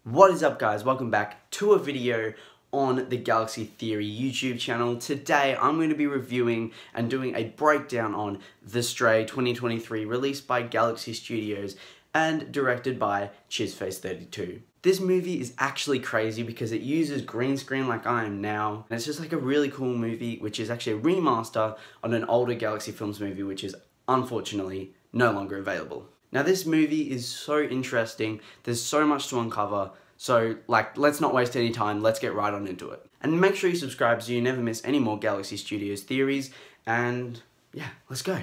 What is up, guys? Welcome back to a video on the Galaxy Theory YouTube channel. Today I'm going to be reviewing and doing a breakdown on The Stray 2023, released by Galaxy Studios and directed by Chizface32. This movie is actually crazy because it uses green screen like I am now, and it's just like a really cool movie, which is actually a remaster on an older Galaxy Films movie, which is unfortunately no longer available. Now this movie is so interesting, there's so much to uncover, so let's not waste any time, let's get right on into it. And make sure you subscribe so you never miss any more Galaxy Studios theories, and yeah, let's go.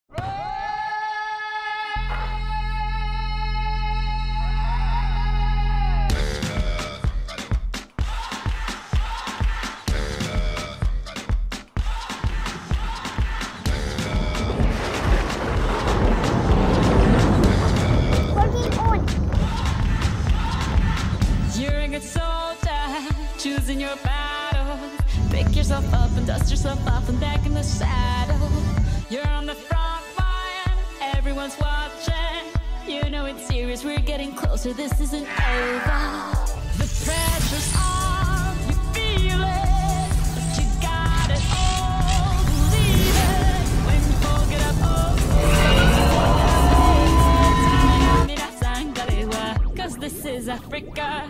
Choosing your battle, pick yourself up and dust yourself off and back in the saddle. You're on the front line, everyone's watching. You know it's serious, we're getting closer, this isn't over. The pressure's on, you feel it, but you got it all, believe it. When you fold it up, cause this is Africa.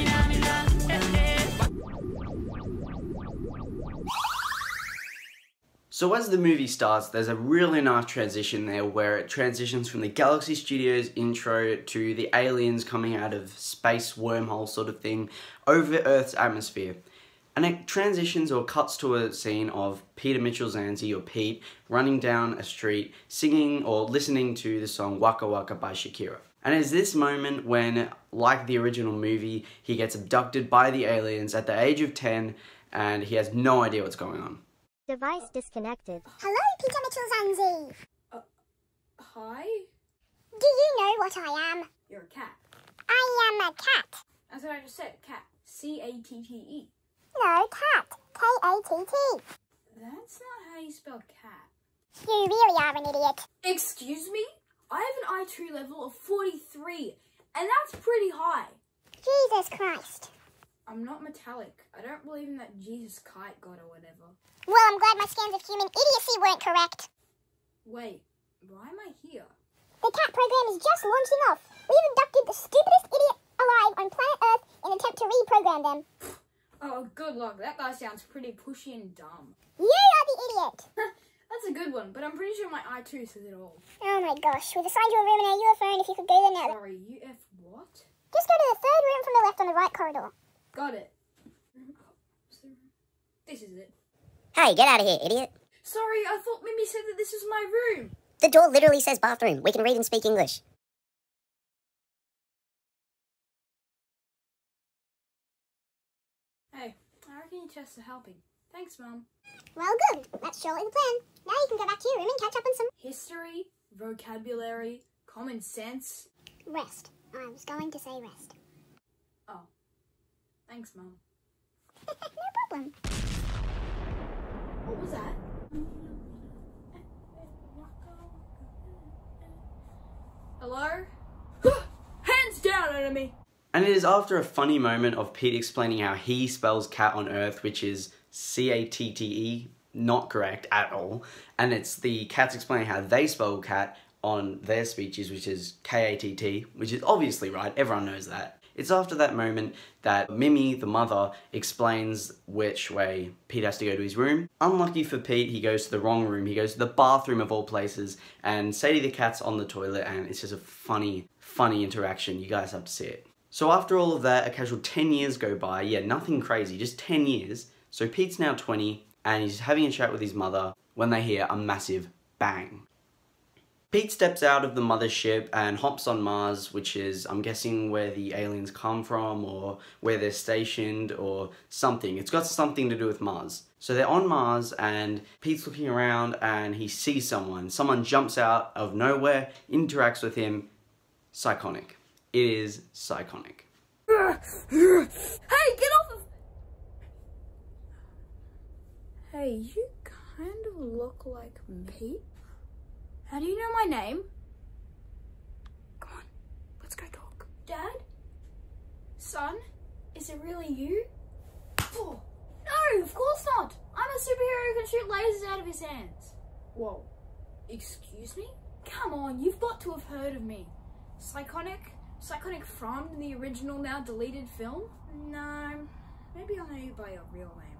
So as the movie starts, there's a really nice transition there where it transitions from the Galaxy Studios intro to the aliens coming out of space wormhole sort of thing over Earth's atmosphere. And it transitions or cuts to a scene of Peter Mitchell Zanzi, or Pete, running down a street singing or listening to the song Waka Waka by Shakira. And it's this moment when, like the original movie, he gets abducted by the aliens at the age of 10 and he has no idea what's going on. Device disconnected. Hello, Peter Mitchell Zanzi. Hi? Do you know what I am? You're a cat. I am a cat. That's what I just said, cat. C-A-T-T-E. No, cat. K-A-T-T. That's not how you spell cat. You really are an idiot. Excuse me? I have an IQ level of 43, and that's pretty high. Jesus Christ. I'm not metallic. I don't believe in that Jesus kite god or whatever. Well, I'm glad my scans of human idiocy weren't correct. Wait, why am I here? The cat program is just launching off. We've abducted the stupidest idiot alive on planet Earth in an attempt to reprogram them. Oh, good luck. That guy sounds pretty pushy and dumb. You are the idiot. That's a good one, but I'm pretty sure my I2 says it all. Oh my gosh, we've assigned you a room in our UFO, and if you could go there now. Sorry, UF what? Just go to the third room from the left on the right corridor. Got it. This is it. Hey, get out of here, idiot. Sorry, I thought Mimi said that this was my room. The door literally says bathroom. We can read and speak English. Hey, I reckon your tests are helping. Thanks, Mum. Well, good. That's surely the plan. Now you can go back to your room and catch up on some History, vocabulary, common sense. rest. I was going to say rest. Oh. Thanks, Mum. No problem. What was that? Hello? Hands down, enemy! And it is after a funny moment of Pete explaining how he spells cat on Earth, which is C-A-T-T-E, not correct at all, and it's the cats explaining how they spell cat on their speeches, which is K-A-T-T, which is obviously right, everyone knows that. It's after that moment that Mimi, the mother, explains which way Pete has to go to his room. Unlucky for Pete, he goes to the wrong room. He goes to the bathroom of all places, and Sadie the cat's on the toilet, and it's just a funny interaction. You guys have to see it. So after all of that, a casual 10 years go by. Yeah, nothing crazy, just 10 years. So Pete's now 20, and he's having a chat with his mother when they hear a massive bang. Pete steps out of the mothership and hops on Mars, which is, I'm guessing, where the aliens come from, or where they're stationed, or something. It's got something to do with Mars. So they're on Mars, and Pete's looking around, and he sees someone. Someone jumps out of nowhere, interacts with him. Psychonic. It is psychonic. Hey, get off of... Hey, you kind of look like Pete. How do you know my name? Come on, let's go talk. Dad? Son, is it really you? Oh, no, of course not. I'm a superhero who can shoot lasers out of his hands. Whoa, excuse me? Come on, you've got to have heard of me. Psychonic from the original, now deleted film? No, maybe I'll know you by your real name.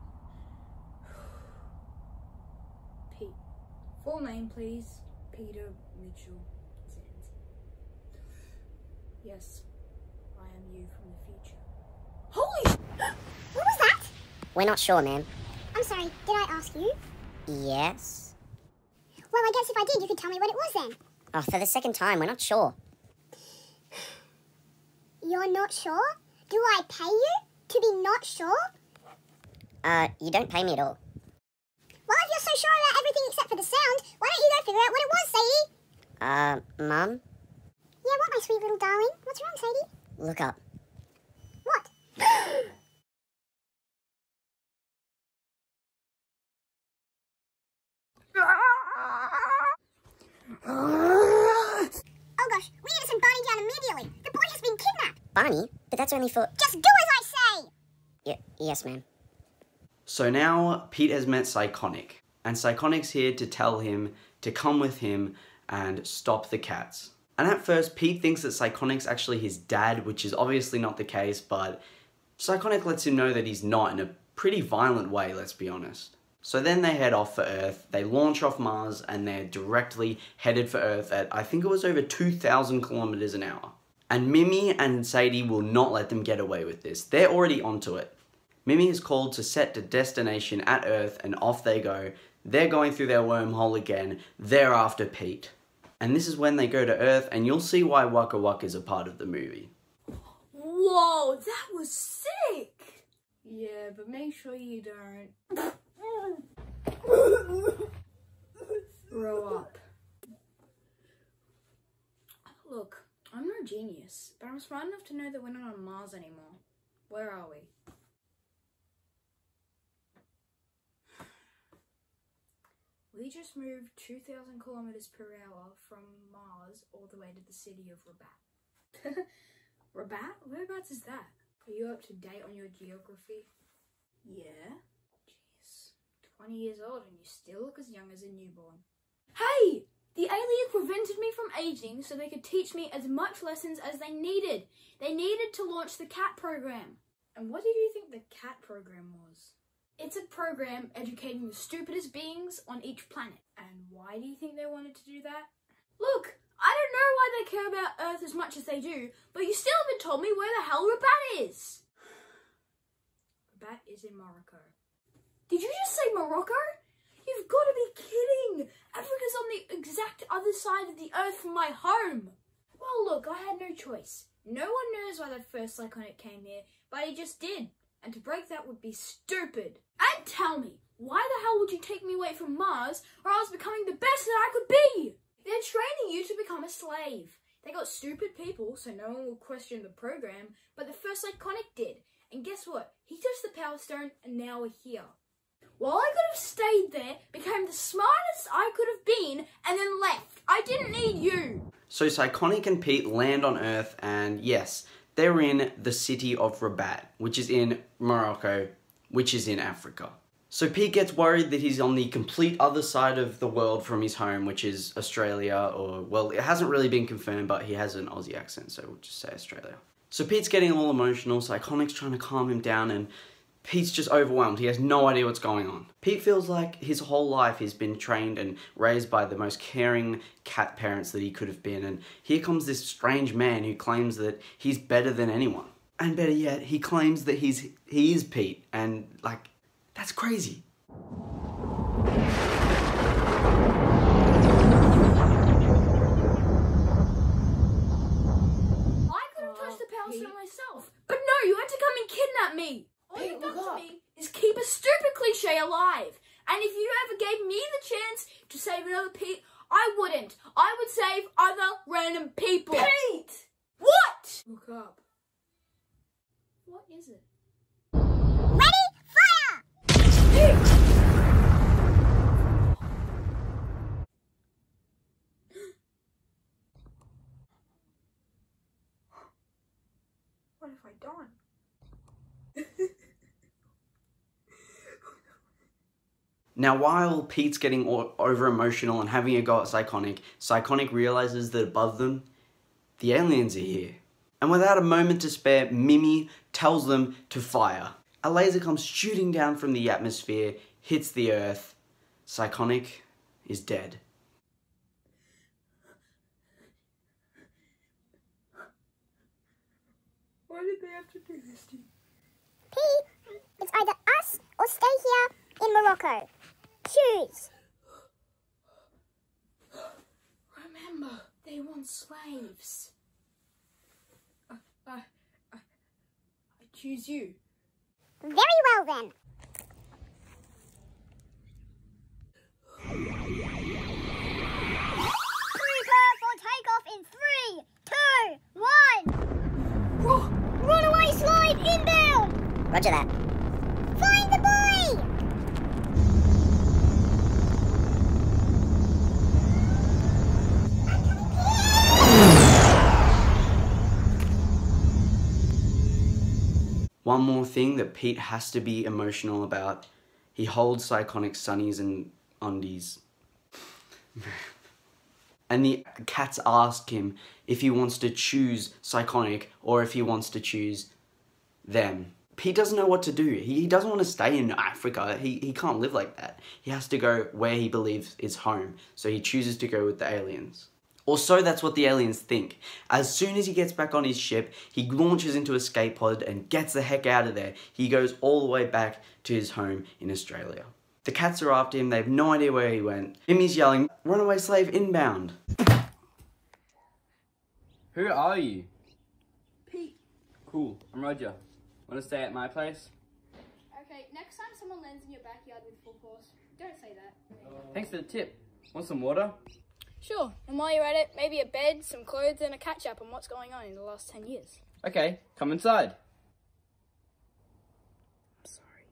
Pete. Full name, please. Peter Mitchell Sands. Yes, I am you from the future. Holy! What was that? We're not sure, ma'am. I'm sorry, did I ask you? Yes? Well, I guess if I did, you could tell me what it was then. Oh, for the second time, we're not sure. You're not sure? Do I pay you to be not sure? You don't pay me at all. Well, if you're so sure about everything except for the sound, why don't you go figure out what it was, Sadie? Mum? Yeah, what, my sweet little darling? What's wrong, Sadie? Look up. What? Oh gosh, we need to send Barney down immediately. The boy has been kidnapped. Barney? But that's only for... Just do as I say! Yes, ma'am. So now Pete has met Psychonic, and Psychonic's here to tell him to come with him and stop the cats. And at first, Pete thinks that Psychonic's actually his dad, which is obviously not the case, but Psychonic lets him know that he's not in a pretty violent way, let's be honest. So then they head off for Earth, they launch off Mars, and they're directly headed for Earth at, I think it was over 2,000 kilometers an hour. And Mimi and Sadie will not let them get away with this. They're already onto it. Mimi is called to set the destination at Earth, and off they go. They're going through their wormhole again. They're after Pete. And this is when they go to Earth, and you'll see why Waka Waka is a part of the movie. Whoa, that was sick! Yeah, but make sure you don't throw up. Look, I'm no genius, but I'm smart enough to know that we're not on Mars anymore. Where are we? We just moved 2,000 kilometers per hour from Mars all the way to the city of Rabat. Rabat? Whereabouts is that? Are you up to date on your geography? Yeah. Jeez. 20 years old and you still look as young as a newborn. Hey! The aliens prevented me from aging so they could teach me as much lessons as they needed. They needed to launch the CAT program. And what did you think the CAT program was? It's a program educating the stupidest beings on each planet. And why do you think they wanted to do that? Look, I don't know why they care about Earth as much as they do, but you still haven't told me where the hell Rabat is. Rabat is in Morocco. Did you just say Morocco? You've got to be kidding! Africa's on the exact other side of the Earth from my home. Well, look, I had no choice. No one knows why the first Psychonic came here, but he just did. And to break that would be stupid. And tell me, why the hell would you take me away from Mars, or I was becoming the best that I could be? They're training you to become a slave. They got stupid people, so no one will question the program, but the first Psychonic did. And guess what? He touched the Power Stone, and now we're here. Well, I could have stayed there, became the smartest I could have been, and then left. I didn't need you. So Psychonic and Pete land on Earth, and yes, they're in the city of Rabat, which is in Morocco, which is in Africa. So Pete gets worried that he's on the complete other side of the world from his home, which is Australia, or, well, it hasn't really been confirmed, but he has an Aussie accent, so we'll just say Australia. So Pete's getting all emotional, Psychonic's trying to calm him down, and Pete's just overwhelmed. He has no idea what's going on. Pete feels like his whole life he's been trained and raised by the most caring cat parents that he could have been, and here comes this strange man who claims that he's better than anyone. And better yet, he claims that he is Pete, and like, that's crazy. I could have touched the Power Stone myself, but no, you had to come and kidnap me. All you've done to me is keep a stupid cliche alive. And if you ever gave me the chance to save another Pete, I wouldn't. I would save other random people. Pete! What? Look up. What is it? Ready, fire! Pete! What if I Done. Now, while Pete's getting over emotional and having a go at Psychonic, Psychonic realizes that above them, the aliens are here. And without a moment to spare, Mimi tells them to fire. A laser comes shooting down from the atmosphere, hits the Earth. Psychonic is dead. Why did they have to do this to you? Pete, it's either us or stay here in Morocco. Choose. Remember, they want slaves. I choose you. Very well then. Prepare for takeoff in 3, 2, 1. Runaway slave inbound. Roger that. Find the boy. One more thing that Pete has to be emotional about. He holds Psychonic's sunnies and undies. And the cats ask him if he wants to choose Psychonic or if he wants to choose them. Pete doesn't know what to do. He doesn't want to stay in Africa. He can't live like that. He has to go where he believes is home. So he chooses to go with the aliens. Or so that's what the aliens think. As soon as he gets back on his ship, he launches into escape pod and gets the heck out of there. He goes all the way back to his home in Australia. The cats are after him, they have no idea where he went. Mimi's yelling, "Runaway slave inbound." Who are you? Pete. Cool, I'm Roger. Wanna stay at my place? Okay, next time someone lands in your backyard with full force, don't say that. Thanks for the tip. Want some water? Sure, and while you're at it, maybe a bed, some clothes, and a catch-up on what's going on in the last 10 years. Okay, come inside. I'm sorry.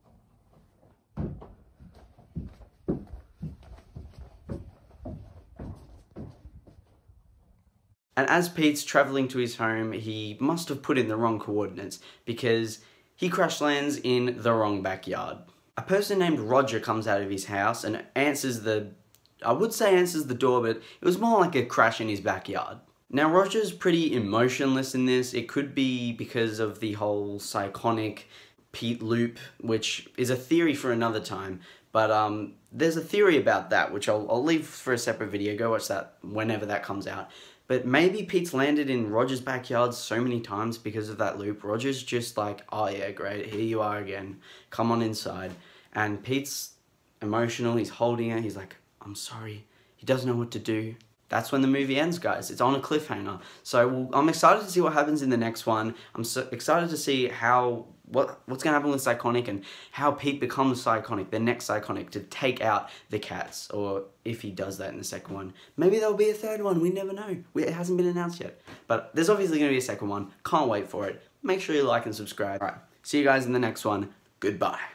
And as Pete's travelling to his home, he must have put in the wrong coordinates because he crash lands in the wrong backyard. A person named Roger comes out of his house and answers the door, but it was more like a crash in his backyard. Now, Roger's pretty emotionless in this. It could be because of the whole Psychonic Pete loop, which is a theory for another time. But there's a theory about that, which I'll leave for a separate video. Go watch that whenever that comes out. But maybe Pete's landed in Roger's backyard so many times because of that loop. Roger's just like, oh yeah, great, here you are again. Come on inside. And Pete's emotional, he's holding her, he's like, I'm sorry. He doesn't know what to do. That's when the movie ends, guys. It's on a cliffhanger. So I'm excited to see what happens in the next one. I'm so excited to see what's going to happen with Psychonic and how Pete becomes Psychonic, the next Psychonic, to take out the cats. Or if he does that in the second one. Maybe there'll be a third one. We never know. It hasn't been announced yet. But there's obviously going to be a second one. Can't wait for it. Make sure you like and subscribe. Alright, see you guys in the next one. Goodbye.